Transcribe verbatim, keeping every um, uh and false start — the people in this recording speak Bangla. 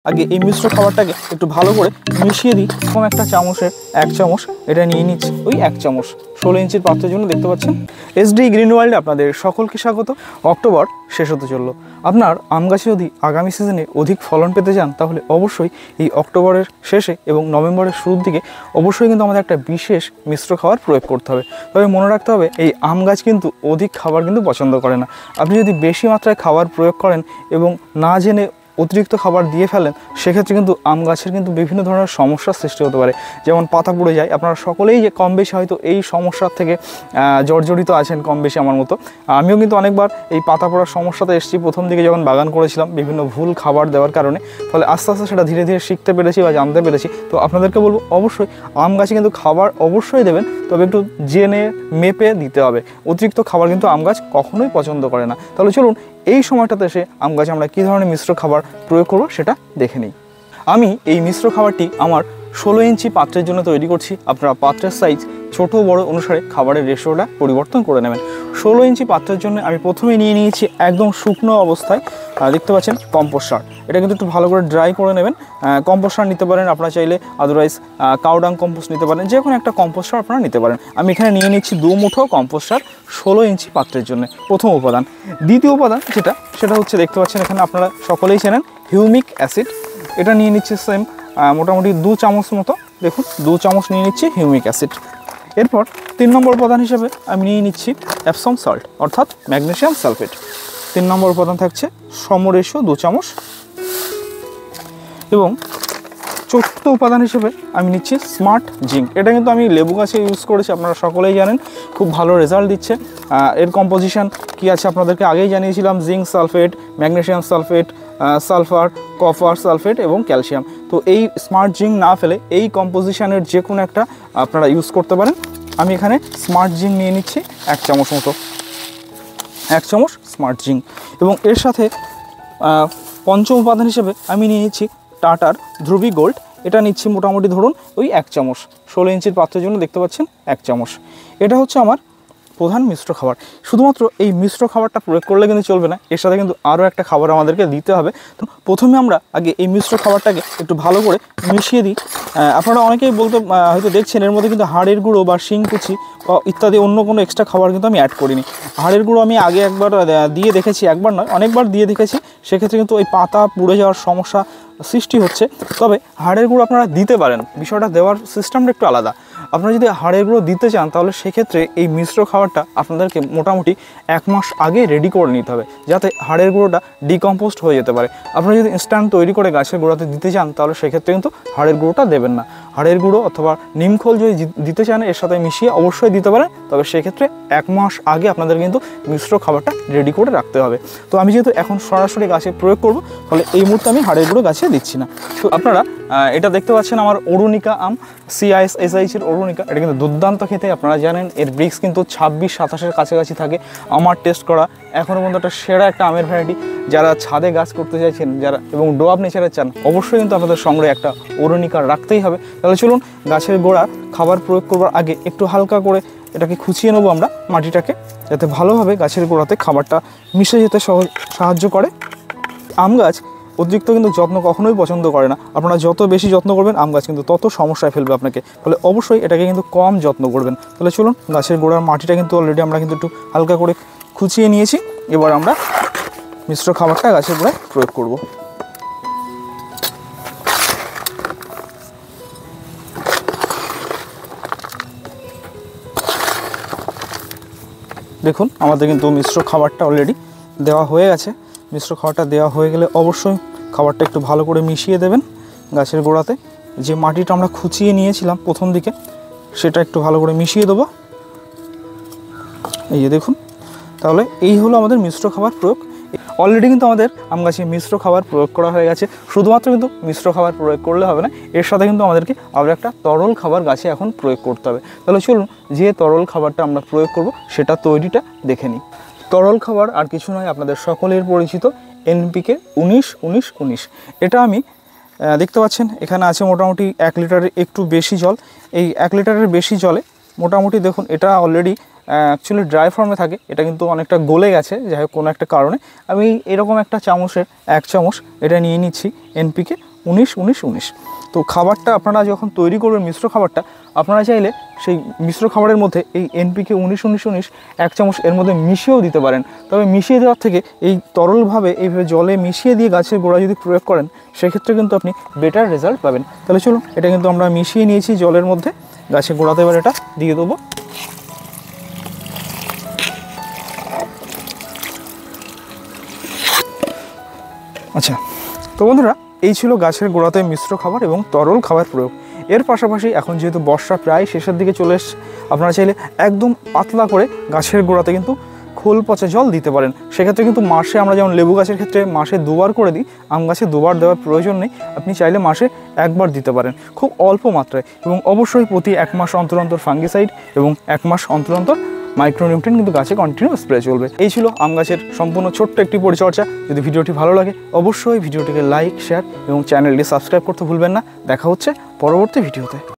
আগে এই মিশ্র খাবারটাকে একটু ভালো করে মিশিয়ে দিই। এরকম একটা চামচের এক চামচ এটা নিয়ে নিচ্ছি, ওই এক চামচ ষোলো ইঞ্চির পাত্রের জন্য। দেখতে পাচ্ছেন এসডি গ্রিন ওয়ার্ল্ডে আপনাদের সকলকে স্বাগত। অক্টোবর শেষ হতে চললো। আপনার আম গাছে যদি আগামী সিজনে অধিক ফলন পেতে চান তাহলে অবশ্যই এই অক্টোবরের শেষে এবং নভেম্বরের শুরুর দিকে অবশ্যই কিন্তু আমাদের একটা বিশেষ মিশ্র খাবার প্রয়োগ করতে হবে। তবে মনে রাখতে হবে এই আম গাছ কিন্তু অধিক খাবার কিন্তু পছন্দ করে না। আপনি যদি বেশি মাত্রায় খাবার প্রয়োগ করেন এবং না জেনে অতিরিক্ত খাবার দিয়ে ফেলেন সেক্ষেত্রে কিন্তু আম গাছের কিন্তু বিভিন্ন ধরনের সমস্যার সৃষ্টি হতে পারে। যেমন পাতা পুড়ে যায়। আপনারা সকলেই যে কম বেশি হয়তো এই সমস্যার থেকে জর্জরিত আছেন কম বেশি আমার মতো। আমিও কিন্তু অনেকবার এই পাতা পড়ার সমস্যাতে এসেছি প্রথম দিকে যখন বাগান করেছিলাম বিভিন্ন ভুল খাবার দেওয়ার কারণে। ফলে আস্তে আস্তে সেটা ধীরে ধীরে শিখতে পেরেছি বা জানতে পেরেছি। তো আপনাদেরকে বলবো অবশ্যই আম গাছে কিন্তু খাবার অবশ্যই দেবেন, তবে একটু জেনে মেপে দিতে হবে। অতিরিক্ত খাবার কিন্তু আম গাছ কখনোই পছন্দ করে না। তাহলে চলুন এই সময়টাতে এসে আম গাছে আমরা কী ধরনের মিশ্র খাবার প্রয়োগ করব সেটা দেখে নিই। আমি এই মিশ্র খাবারটি আমার ষোলো ইঞ্চি পাত্রের জন্য তৈরি করছি। আপনারা পাত্রের সাইজ ছোট বড় অনুসারে খাবারের রেশিওটা পরিবর্তন করে নেবেন। ষোলো ইঞ্চি পাত্রের জন্য আমি প্রথমে নিয়ে নিয়েছি একদম শুকনো অবস্থায়, দেখতে পাচ্ছেন কম্পোস্ট সার। এটা কিন্তু একটু ভালো করে ড্রাই করে নেবেন। কম্পোস্ট সার নিতে পারেন আপনারা চাইলে, আদারওয়াইজ কাউডাং কম্পোস্ট নিতে পারেন, যে কোনো একটা কম্পোস্ট সার আপনারা নিতে পারেন। আমি এখানে নিয়ে নিচ্ছি দু মুঠো কম্পোস্ট সার ষোলো ইঞ্চি পাত্রের জন্য, প্রথম উপাদান। দ্বিতীয় উপাদান যেটা সেটা হচ্ছে দেখতে পাচ্ছেন এখানে আপনারা সকলেই চেনেন হিউমিক অ্যাসিড। এটা নিয়ে নিচ্ছি সেম মোটামুটি দু চামচ মতো, দেখুন দু চামচ নিয়ে নিচ্ছি হিউমিক অ্যাসিড। এরপর তিন নম্বর উপাদান হিসেবে আমি নিয়ে নিচ্ছি এপসম সল্ট অর্থাৎ ম্যাগনেসিয়াম সালফেট। তিন নম্বর উপাদান থাকছে সমরেশীয় দু চামচ। এবং চতুর্থ উপাদান হিসেবে আমি নিচ্ছি স্মার্ট জিঙ্ক। এটা কিন্তু আমি লেবু গাছে ইউজ করেছি, আপনারা সকলেই জানেন, খুব ভালো রেজাল্ট দিচ্ছে। এর কম্পোজিশন কী আছে আপনাদেরকে আগেই জানিয়েছিলাম, zinc sulphate, magnesium sulphate, sulphur, copper sulphate এবং ক্যালসিয়াম। তো এই স্মার্ট জিঙ্ক না ফেলে এই কম্পোজিশনের যে কোনো একটা আপনারা ইউজ করতে পারেন। আমি এখানে স্মার্ট জিঙ্ক নিয়ে নিচ্ছি এক চামচ মতো, এক চামচ স্মার্ট জিঙ্ক। এবং এর সাথে পঞ্চম উপাদান হিসেবে আমি নিয়ে নিচ্ছি টাটার ধ্রুবী গোল্ড। এটা নিচ্ছি মোটামুটি ধরুন ওই এক চামচ, ষোলো ইঞ্চির পাত্রের জন্য দেখতে পাচ্ছেন এক চামচ। এটা হচ্ছে আমার প্রধান মিশ্র খাবার। শুধুমাত্র এই মিশ্র খাবারটা প্রয়োগ করলে কিন্তু চলবে না, এর সাথে কিন্তু আরও একটা খাবার আমাদেরকে দিতে হবে। তো প্রথমে আমরা আগে এই মিশ্র খাবারটাকে একটু ভালো করে মিশিয়ে দিই। আপনারা অনেকেই বলতে হয়তো দেখছেন এর মধ্যে কিন্তু হাড়ের গুঁড়ো বা শিংকুচি ইত্যাদি অন্য কোনো এক্সট্রা খাবার কিন্তু আমি অ্যাড করিনি। হাড়ের গুঁড়ো আমি আগে একবার দিয়ে দেখেছি, একবার নয় অনেকবার দিয়ে দেখেছি, সেক্ষেত্রে কিন্তু ওই পাতা পুড়ে যাওয়ার সমস্যা সৃষ্টি হচ্ছে। তবে হাড়ের গুঁড়ো আপনারা দিতে পারেন, বিষয়টা দেওয়ার সিস্টেমটা একটু আলাদা। আপনারা যদি হাড়ের গুঁড়ো দিতে চান তাহলে সেক্ষেত্রে এই মিশ্র খাবারটা আপনাদেরকে মোটামুটি এক মাস আগে রেডি করে নিতে হবে, যাতে হাড়ের গুঁড়োটা ডিকম্পোস্ট হয়ে যেতে পারে। আপনারা যদি ইনস্ট্যান্ট তৈরি করে গাছের গোড়াতে দিতে চান তাহলে সেক্ষেত্রে কিন্তু হাড়ের গুঁড়োটা দেবেন না। হাড়ের গুঁড়ো অথবা নিমখোল যদি দিতে চান এর সাথে মিশিয়ে অবশ্যই দিতে পারেন, তবে সেক্ষেত্রে এক মাস আগে আপনাদের কিন্তু মিশ্র খাবারটা রেডি করে রাখতে হবে। তো আমি যেহেতু এখন সরাসরি গাছে প্রয়োগ করব ফলে এই মুহূর্তে আমি হাড়ের গুঁড়ো গাছে দিচ্ছি না। তো আপনারা এটা দেখতে পাচ্ছেন আমার অরুণিকা আম, সিআইএস এসআইসির অরুণিকা। এটা কিন্তু দুর্দান্ত খেতে, আপনারা জানেন এর ব্রিক্স কিন্তু ছাব্বিশ সাতাশের কাছাকাছি থাকে। আমার টেস্ট করা এখনও পর্যন্ত একটা সেরা একটা আমের ভ্যারাইটি। যারা ছাদে গাছ করতে চাইছেন যারা এবং ডোয়াব নেচারে চান অবশ্যই কিন্তু আপনাদের সংগ্রহে একটা অরুণিকা রাখতেই হবে। তাহলে চলুন গাছের গোড়া খাবার প্রয়োগ করবার আগে একটু হালকা করে এটাকে খুঁচিয়ে নেবো আমরা মাটিটাকে, যাতে ভালোভাবে গাছের গোড়াতে খাবারটা মিশে যেতে সহজ সাহায্য করে। আম গাছ অতিরিক্ত কিন্তু যত্ন কখনোই পছন্দ করে না। আপনারা যত বেশি যত্ন করবেন আম গাছ কিন্তু তত সমস্যায় ফেলবে আপনাকে, ফলে অবশ্যই এটাকে কিন্তু কম যত্ন করবেন। তাহলে চলুন গাছের গোড়ার মাটিটা কিন্তু অলরেডি আমরা কিন্তু একটু হালকা করে খুঁচিয়ে নিয়েছি। এবার আমরা মিশ্র খাবারটা গাছের গোড়ায় প্রয়োগ করব। দেখুন আমাদের কিন্তু মিশ্র খাবারটা অলরেডি দেওয়া হয়ে গেছে। মিশ্র খাবারটা দেওয়া হয়ে গেলে অবশ্যই খাবারটা একটু ভালো করে মিশিয়ে দেবেন গাছের গোড়াতে। যে মাটিটা আমরা খুঁচিয়ে নিয়েছিলাম প্রথম দিকে সেটা একটু ভালো করে মিশিয়ে দেবো। এই যে দেখুন, তাহলে এই হলো আমাদের মিশ্র খাবার প্রয়োগ। অলরেডি কিন্তু আমাদের আম গাছে মিশ্র খাবার প্রয়োগ করা হয়ে গেছে। শুধুমাত্র কিন্তু মিশ্র খাবার প্রয়োগ করলে হবে না, এর সাথে কিন্তু আমাদেরকে আবার একটা তরল খাবার গাছে এখন প্রয়োগ করতে হবে। তাহলে চলুন যে তরল খাবারটা আমরা প্রয়োগ করব সেটা তৈরিটা দেখে নিই। তরল খাবার আর কিছু নয়, আপনাদের সকলের পরিচিত এনপিকে উনিশ উনিশ উনিশ। এটা আমি দেখতে পাচ্ছেন এখানে আছে মোটামুটি এক লিটারের একটু বেশি জল। এই এক লিটারের বেশি জলে মোটামুটি দেখুন এটা অলরেডি অ্যাকচুয়ালি ড্রাই ফর্মে থাকে, এটা কিন্তু অনেকটা গলে গেছে যাই হোক কোনো একটা কারণে। আমি এরকম একটা চামচের এক চামচ এটা নিয়ে নিচ্ছি এনপিকে উনিশ উনিশ উনিশ। তো খাবারটা আপনারা যখন তৈরি করবেন মিশ্র খাবারটা, আপনারা চাইলে সেই মিশ্র খাবারের মধ্যে এই এনপিকে উনিশ উনিশ উনিশ এক চামচ এর মধ্যে মিশিয়েও দিতে পারেন। তবে মিশিয়ে দেওয়ার থেকে এই তরলভাবে এইভাবে জলে মিশিয়ে দিয়ে গাছের গোড়া যদি প্রয়োগ করেন সেক্ষেত্রে কিন্তু আপনি বেটার রেজাল্ট পাবেন। তাহলে চলুন, এটা কিন্তু আমরা মিশিয়ে নিয়েছি জলের মধ্যে, গাছের গোড়াতে এবার এটা দিয়ে দেবো। আচ্ছা, তো বন্ধুরা এই ছিল গাছের গোড়াতে মিশ্র খাবার এবং তরল খাবার প্রয়োগ। এর পাশাপাশি এখন যেহেতু বর্ষা প্রায় শেষের দিকে চলে এসছে, আপনারা চাইলে একদম পাতলা করে গাছের গোড়াতে কিন্তু খোল পচা জল দিতে পারেন। সেক্ষেত্রে কিন্তু মাসে, আমরা যেমন লেবু গাছের ক্ষেত্রে মাসে দুবার করে দিই, আম গাছে দুবার দেওয়ার প্রয়োজন নেই, আপনি চাইলে মাসে একবার দিতে পারেন খুব অল্প মাত্রায়। এবং অবশ্যই প্রতি এক মাস অন্তর অন্তর ফাঙ্গিসাইড এবং এক মাস অন্তর অন্তর মাইক্রোনিউট্রিয়েন্ট কিন্তু গাছে কন্টিনিউ স্প্রে চলবে। এই ছিল আম গাছের সম্পূর্ণ ছোট্ট একটি পরিচর্যা। যদি ভিডিওটি ভালো লাগে অবশ্যই ভিডিওটিকে লাইক, শেয়ার এবং চ্যানেলটি সাবস্ক্রাইব করতে ভুলবেন না। দেখা হচ্ছে পরবর্তী ভিডিওতে।